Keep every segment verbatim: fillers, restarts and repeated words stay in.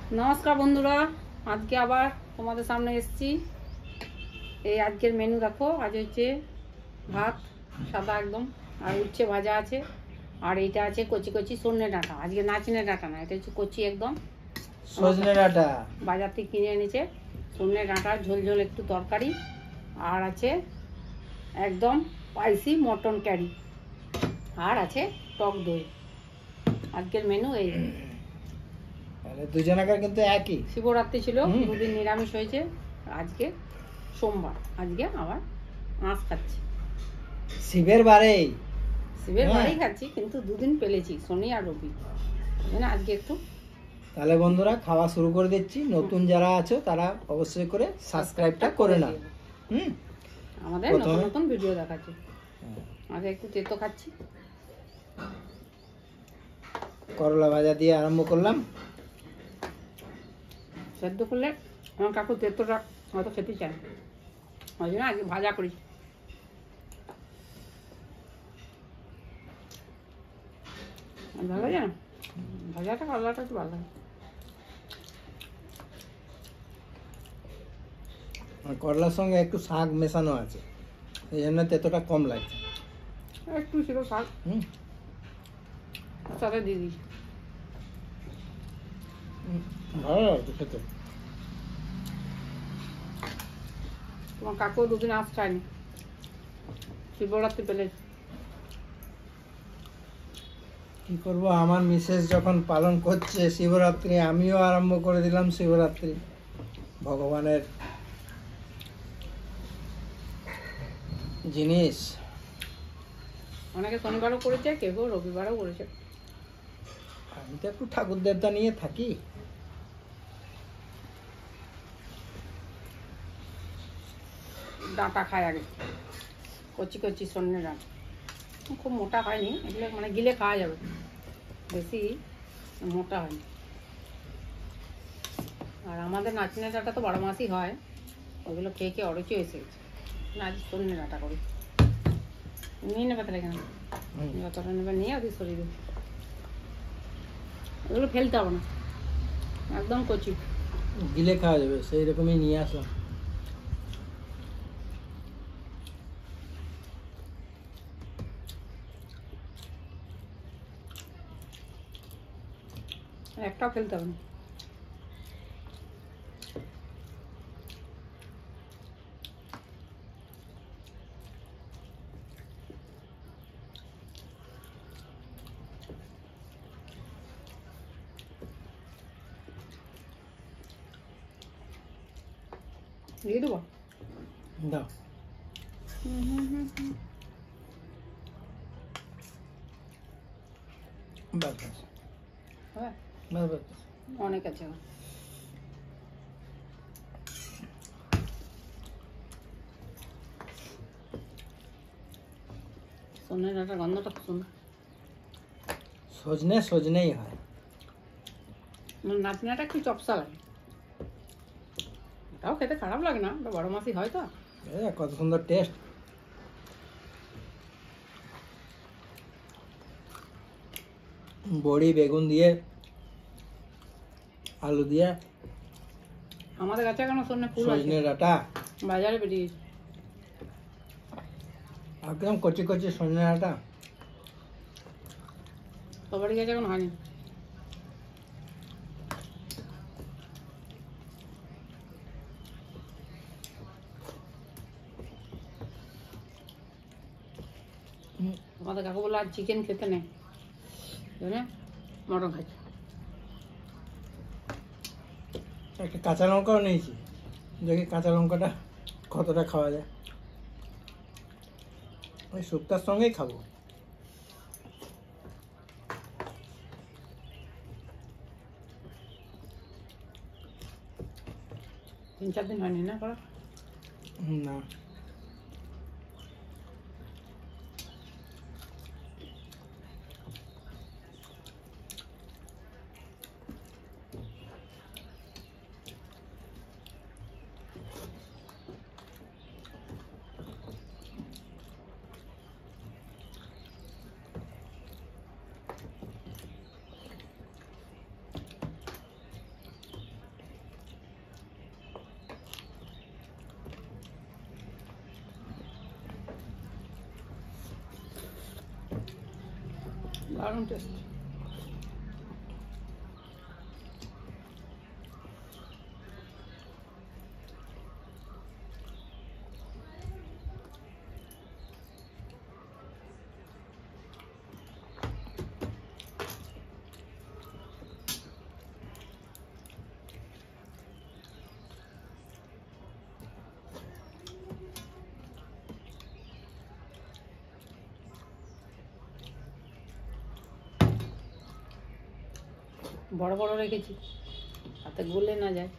নমস্কার বন্ধুরা, আজকে আবার তোমাদের সামনে এসেছি। এই আজকের মেনু দেখো, আজ হচ্ছে ভাত সাদা একদম, আর উচ্ছে ভাজা আছে, আর এইটা আছে কচি কচি সজনে ডাঁটা। আজকে নাচনে ডাঁটা না, এটা হচ্ছে কচি একদম সজনে ডাঁটা, বাজার থেকে কিনে এনেছে। সজনে ডাঁটা ঝোল ঝোল একটু তরকারি, আর আছে একদম স্পাইসি মটন ক্যারি, আর আছে টক দই। আজকের মেনু এই। তাহলে দুজনাকার কিন্তু একই। শিবরাত্রি ছিল, দুদিন নিরামিষ হয়েছে, আজকে সোমবার, আজকে আবার মাছ খাচ্ছি। শিবের বারে শিবের বারেই খাচ্ছি, কিন্তু দুদিন পেলেছি, শনি আর রবি, না আজকে একটু। তাহলে বন্ধুরা খাওয়া শুরু করে দিচ্ছি। নতুন যারা আছো তারা অবশ্যই করে সাবস্ক্রাইবটা করে নাও। হুম, আমাদের নতুন নতুন ভিডিও দেখাচ্ছি। আগে একটু তেতো খাচ্ছি। করলা ভাজা দিয়ে আরম্ভ করলাম। সেদ্ধ করলে আমার কাকু তেতোটা হয়তো খেতে চায়, ওই জন্য আগে ভাজা করি। ভালো লাগে না ভাজাটা, করলাটা একটু ভালো লাগে। করলার সঙ্গে একটু শাক মেশানো আছে, এই জন্য তেতোটা কম লাগছে। একটু ছিল শাক, হুম, সাথে দিয়ে দিই। ভালো লাগছে খেতে। তোমার কাকু দুদিন আঁশ খায়নি, শিবরাত্রি পেলে। কি করব, আমার মিসেস যখন পালন করছে শিবরাত্রি, আমিও আরম্ভ করে দিলাম শিবরাত্রি। ভগবানের জিনিস। অনেকে শনিবারও করেছে, কেউ কেউ রবিবারও করেছে। আমি তো একটু ঠাকুর দেবতা নিয়ে থাকি। ডাঁটা খায় আগে, কচি কচি সজনে ডাঁটা, খুব মোটা হয়নি এগুলো, মানে গিলে খাওয়া যাবে, বেশি মোটা হয়নি। আর আমাদের নাচনে ডাঁটা তো বারো মাসই হয়, ওগুলো খেয়ে খেয়ে অরুচি এসে গেছে। না আজ সজনে ডাঁটা করি। নিয়ে নেবে তাহলে, কেন যতটা নেবে নিয়ে ওদের সরিয়ে দেবে, ওগুলো ফেলতে হবে না, একদম কচি। গিলে খাওয়া যাবে, সেই রকমই নিয়ে আসলাম। একটাও ফেলতে হবে না। দিয়ে দেবো, দাও। বাস বাস হ্যাঁ বাস বাস। অনেক আছে। সজনে ডাঁটার গন্ধটা খুব সুন্দর। সজনে সজনেই হয়। নাচনাটা একটু চপসা লাগে, এটাও খেতে খারাপ লাগে না, ওটা বারো মাসই হয় তো। এ কত সুন্দর টেস্ট। বড়ি বেগুন দিয়ে, আলু দিয়ে আমাদের কাছে এখন সজনে ফুল আছে, সজনে ডাঁটা বাজারে বেরিয়েছে। একদম কচি কচি সজনে ডাঁটা। সবারই কাছে এখন হয়নি। আমাদের কাকু বলে আর চিকেন খেতে নেই, জানে মটন খাচ্ছে। একটা কাঁচা লঙ্কাও নিয়েছি, দেখি কাঁচা লঙ্কাটা কতটা খাওয়া যায়। ওই শুক্তার সঙ্গেই খাবো। তিন চার দিন হয়নি না করা। না, দারুণ টেস্ট। বড় বড় রেখেছি হাতে গলে না যায়।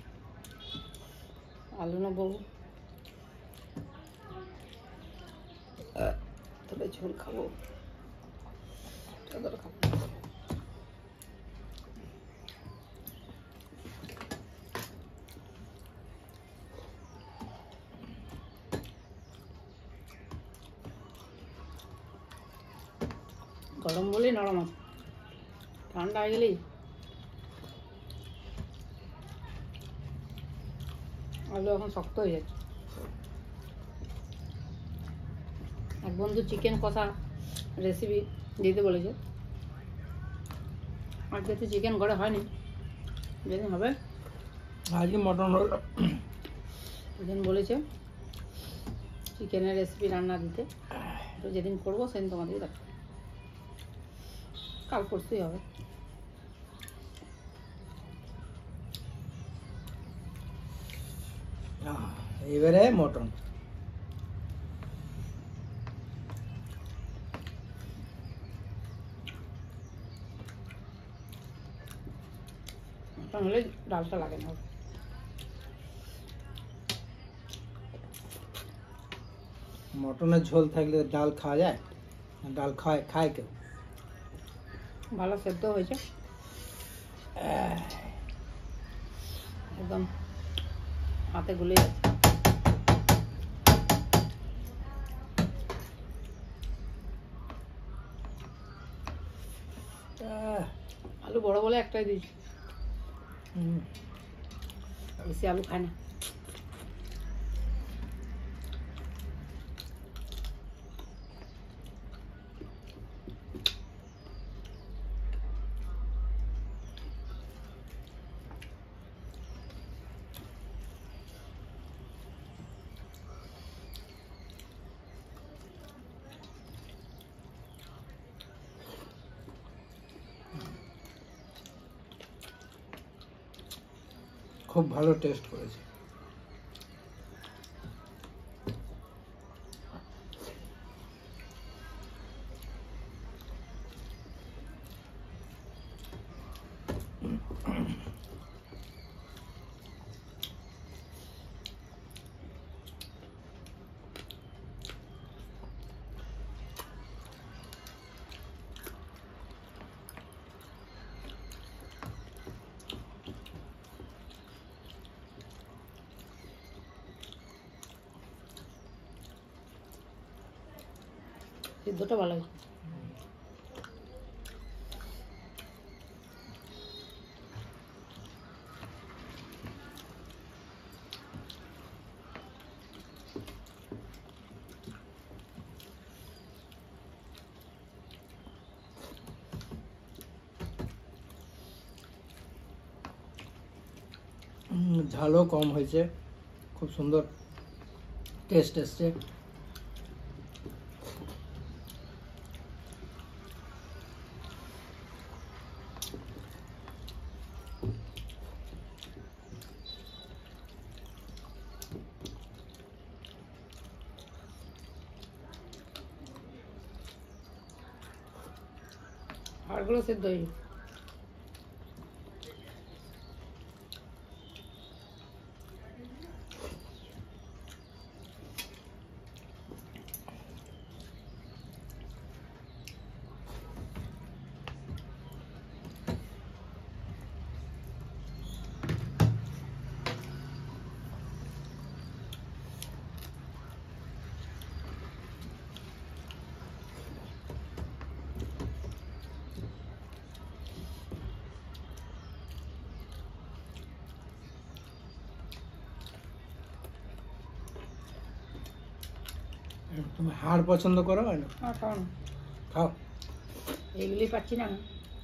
আলু না বউ তবে ঝোল খাবো, চাদর খাবো। গরম বলেই নরম আছে, ঠান্ডা হয়ে গেলেই আলু এখন শক্ত হয়ে যাচ্ছে। এক বন্ধু চিকেন কষা রেসিপি দিতে বলেছে, আজকে তো চিকেন ঘরে হয়নি, যেদিন হবে আজকে মটন হলো। সেদিন বলেছে চিকেনের রেসিপি রান্না দিতে, তো যেদিন করবো সেদিন তোমাদের দেখো, কাল পরশুই হবে। এবারে মটন। মটন হলে ডালটা লাগে না। মটনের ঝোল থাকলে ডাল খাওয়া যায়? ডাল খায় খায় কেউ? ভালো সেদ্ধ হয়েছে একদম, হাতে গুলে যাচ্ছে। আলু বড় বলে একটাই দিয়েছি, বেশি আলু খায় না। খুব ভালো টেস্ট করেছে। সিদ্ধটা ভালো হয়েছে। ঝালও কম হয়েছে, খুব সুন্দর টেস্ট এসছে। হাড়গুলো সেদ্ধ হয়ে গেছে। তুমি হাড় পছন্দ করো? না আর খাও না। খাও। এইগুলোই পাচ্ছি না।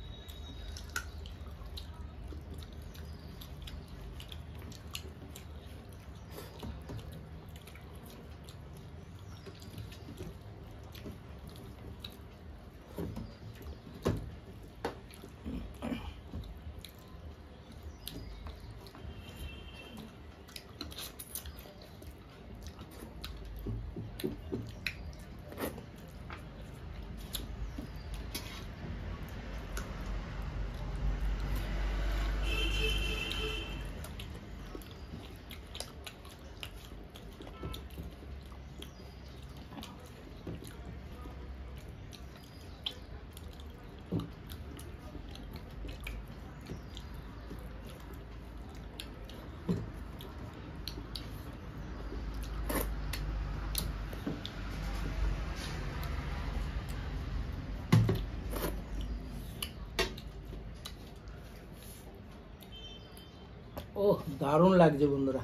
ওহ, দারুণ লাগছে বন্ধুরা।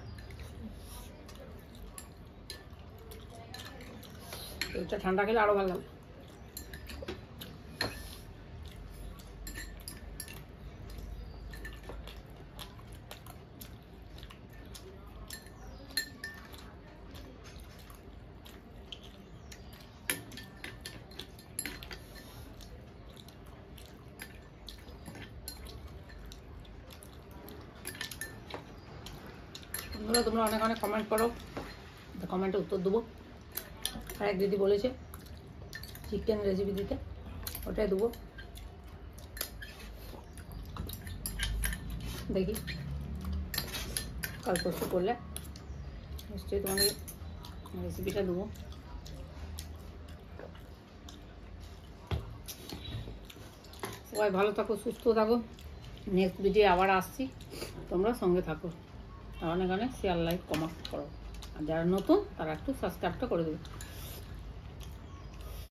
এটা ঠান্ডা খেলে আরো ভালো লাগে। বন্ধুরা, তোমরা অনেক অনেক কমেন্ট করো, কমেন্টে উত্তর দেবো। আর এক দিদি বলেছে চিকেন রেসিপি দিতে, ওটাই দেবো। দেখি কাল পরশু করলে নিশ্চয়ই তোমাদের রেসিপিটা দেবো। সবাই ভালো থাকো, সুস্থ থাকো। নেক্সট ভিডিও আবার আসছি, তোমরা সঙ্গে থাকো। আর অনেক অনেক শেয়ার, লাইক, কমেন্ট করো। আর যারা নতুন তারা একটু সাবস্ক্রাইবটা করে দেবে।